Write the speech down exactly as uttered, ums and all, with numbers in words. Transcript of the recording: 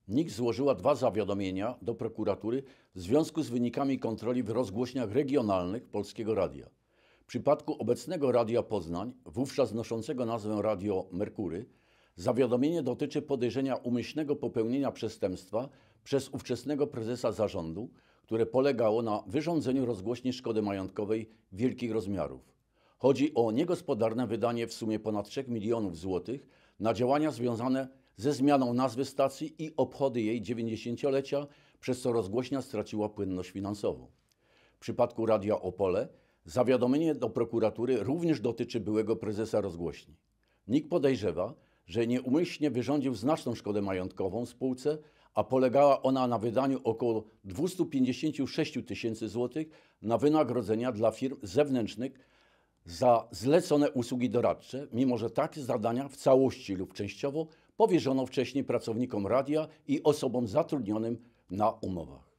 N I K złożyła dwa zawiadomienia do prokuratury w związku z wynikami kontroli w rozgłośniach regionalnych Polskiego Radia. W przypadku obecnego Radia Poznań, wówczas noszącego nazwę Radio Merkury, zawiadomienie dotyczy podejrzenia umyślnego popełnienia przestępstwa przez ówczesnego prezesa zarządu, które polegało na wyrządzeniu rozgłośni szkody majątkowej wielkich rozmiarów. Chodzi o niegospodarne wydanie w sumie ponad trzech milionów złotych na działania związane ze zmianą nazwy stacji i obchody jej dziewięćdziesięciolecia, przez co rozgłośnia straciła płynność finansową. W przypadku Radia Opole zawiadomienie do prokuratury również dotyczy byłego prezesa rozgłośni. N I K podejrzewa, że nieumyślnie wyrządził znaczną szkodę majątkową spółce, a polegała ona na wydaniu około dwustu pięćdziesięciu sześciu tysięcy złotych na wynagrodzenia dla firm zewnętrznych za zlecone usługi doradcze, mimo że takie zadania w całości lub częściowo powierzono wcześniej pracownikom radia i osobom zatrudnionym na umowach.